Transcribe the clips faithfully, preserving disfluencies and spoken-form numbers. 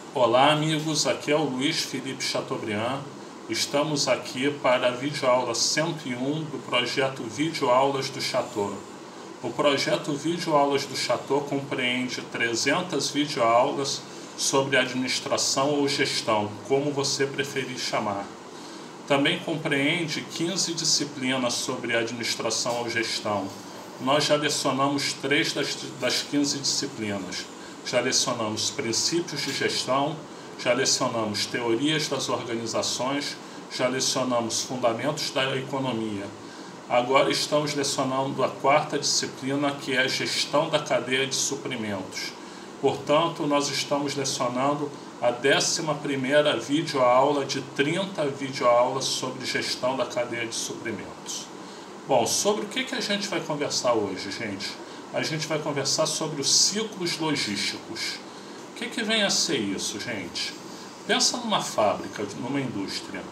Olá amigos, aqui é o Luiz Felipe Chateaubriand. Estamos aqui para a videoaula cento e um do projeto Videoaulas do Chateau. O projeto Videoaulas do Chateau compreende trezentas videoaulas sobre administração ou gestão, como você preferir chamar. Também compreende quinze disciplinas sobre administração ou gestão. Nós já lecionamos três das, das quinze disciplinas. Já lecionamos princípios de gestão, já lecionamos teorias das organizações, já lecionamos fundamentos da economia. Agora estamos lecionando a quarta disciplina, que é a gestão da cadeia de suprimentos. Portanto, nós estamos lecionando a décima primeira videoaula de trinta videoaulas sobre gestão da cadeia de suprimentos. Bom, sobre o que, que a gente vai conversar hoje, gente? A gente vai conversar sobre os ciclos logísticos. O que, que vem a ser isso, gente? Pensa numa fábrica, numa indústria.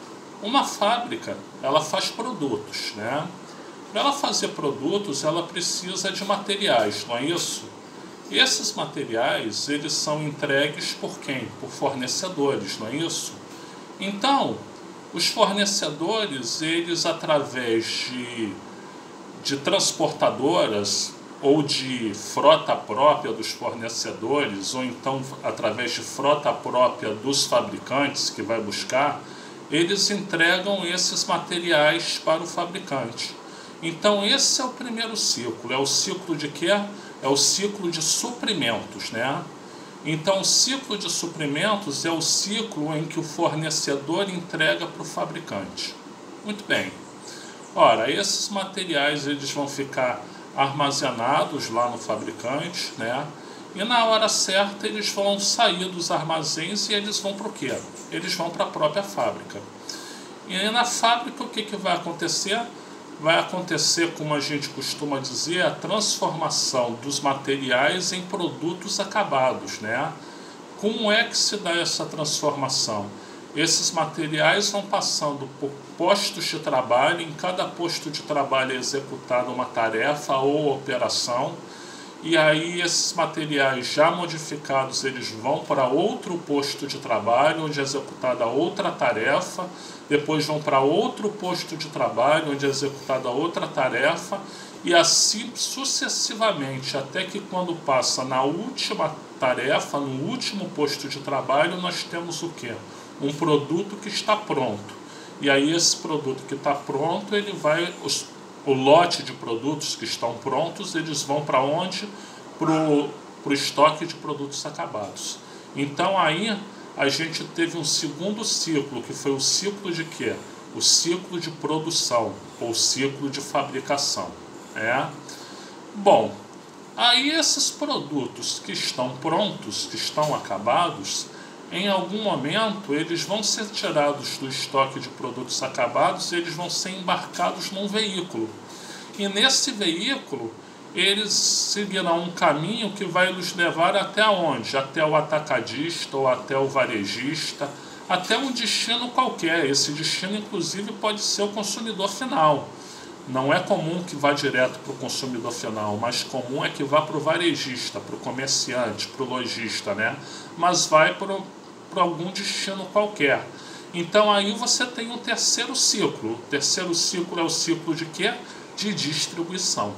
Uma fábrica, ela faz produtos, né? Para ela fazer produtos, ela precisa de materiais, não é isso? E esses materiais, eles são entregues por quem? Por fornecedores, não é isso? Então, os fornecedores, eles através de, de transportadoras ou de frota própria dos fornecedores, ou então através de frota própria dos fabricantes que vai buscar, eles entregam esses materiais para o fabricante. Então esse é o primeiro ciclo. É o ciclo de quê? É o ciclo de suprimentos, né? Então o ciclo de suprimentos é o ciclo em que o fornecedor entrega para o fabricante. Muito bem. Ora, esses materiais eles vão ficar armazenados lá no fabricante, né? E na hora certa eles vão sair dos armazéns e eles vão para o quê? Eles vão para a própria fábrica. E aí na fábrica o que, que vai acontecer? Vai acontecer, como a gente costuma dizer, a transformação dos materiais em produtos acabados, né? Como é que se dá essa transformação? Esses materiais vão passando por postos de trabalho, em cada posto de trabalho é executada uma tarefa ou operação, e aí esses materiais já modificados eles vão para outro posto de trabalho, onde é executada outra tarefa, depois vão para outro posto de trabalho, onde é executada outra tarefa, e assim sucessivamente, até que quando passa na última tarefa, no último posto de trabalho, nós temos o quê? Um produto que está pronto. E aí esse produto que está pronto, ele vai, os, o lote de produtos que estão prontos, eles vão para onde? Para o estoque de produtos acabados. Então aí a gente teve um segundo ciclo, que foi o ciclo de quê? O ciclo de produção, ou ciclo de fabricação. É? Bom, aí esses produtos que estão prontos, que estão acabados, em algum momento eles vão ser tirados do estoque de produtos acabados e eles vão ser embarcados num veículo. E nesse veículo eles seguirão um caminho que vai nos levar até onde? Até o atacadista ou até o varejista, até um destino qualquer. Esse destino inclusive pode ser o consumidor final. Não é comum que vá direto para o consumidor final, mas comum é que vá para o varejista, para o comerciante, para o lojista, né? Mas vai para o para algum destino qualquer. Então aí você tem um terceiro ciclo. O terceiro ciclo é o ciclo de quê? De distribuição.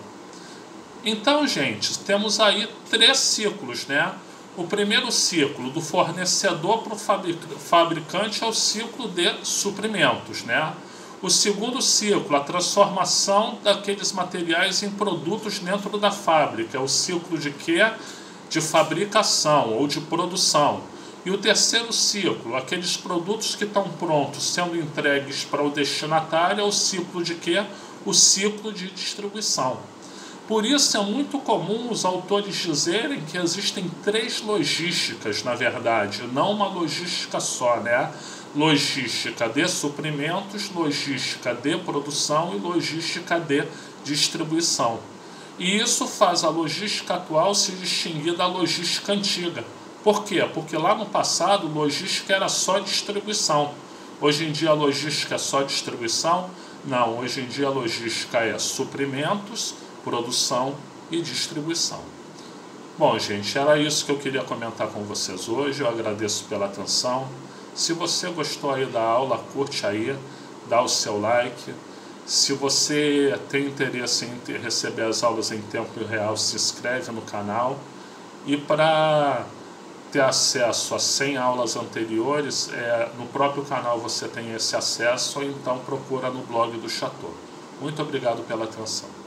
Então, gente, temos aí três ciclos, né? O primeiro ciclo, do fornecedor para o fabricante, é o ciclo de suprimentos, né? O segundo ciclo, a transformação daqueles materiais em produtos dentro da fábrica, é o ciclo de quê? De fabricação ou de produção. E o terceiro ciclo, aqueles produtos que estão prontos sendo entregues para o destinatário, é o ciclo de quê? O ciclo de distribuição. Por isso é muito comum os autores dizerem que existem três logísticas, na verdade, não uma logística só, né? Logística de suprimentos, logística de produção e logística de distribuição. E isso faz a logística atual se distinguir da logística antiga. Por quê? Porque lá no passado, logística era só distribuição. Hoje em dia, a logística é só distribuição? Não, hoje em dia a logística é suprimentos, produção e distribuição. Bom, gente, era isso que eu queria comentar com vocês hoje. Eu agradeço pela atenção. Se você gostou aí da aula, curte aí, dá o seu like. Se você tem interesse em receber as aulas em tempo real, se inscreve no canal. E para ter acesso a cem aulas anteriores, é, no próprio canal você tem esse acesso, ou então procura no blog do Chateau. Muito obrigado pela atenção.